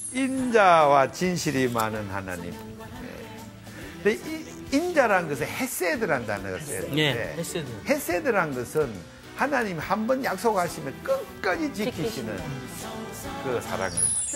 인자와 진실이 많은 하나님. 근데 인자라는 것은 헤세드라는 단어가 써야 되는데 예, 헤세드. 헤세드라는 것은 하나님 한 번 약속하시면 끝까지 지키시는 그 사랑을 말해요.